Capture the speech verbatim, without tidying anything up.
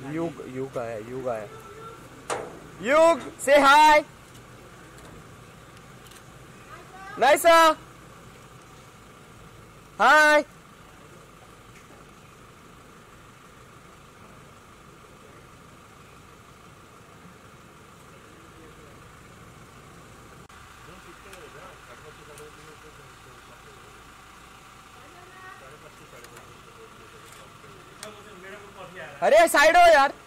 युग युग आया युग आया युग से हाय नाइसा हाय अरे साइड हो यार।